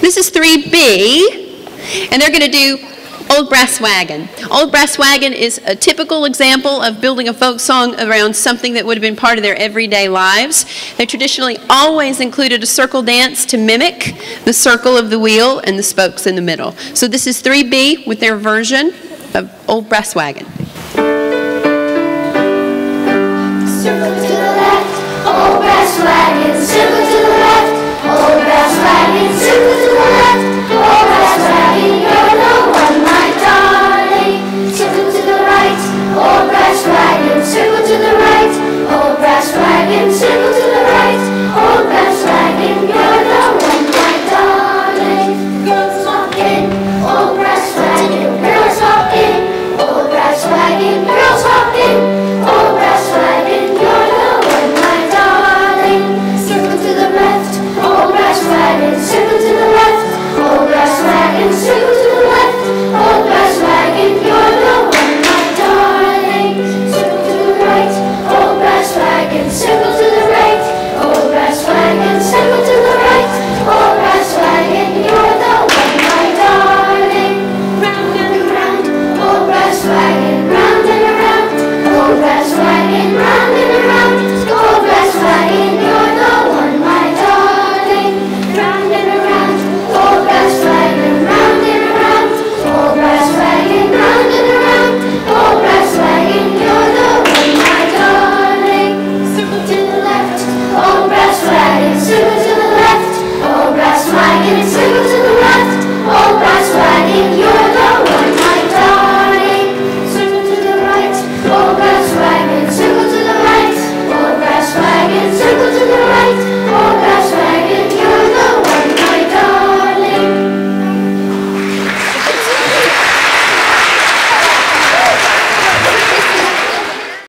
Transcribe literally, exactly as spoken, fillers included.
This is three B, and they're going to do Old Brass Wagon. Old Brass Wagon is a typical example of building a folk song around something that would have been part of their everyday lives. They traditionally always included a circle dance to mimic the circle of the wheel and the spokes in the middle. So this is three B with their version of Old Brass Wagon. Circle to the left, Old Brass Wagon, circle to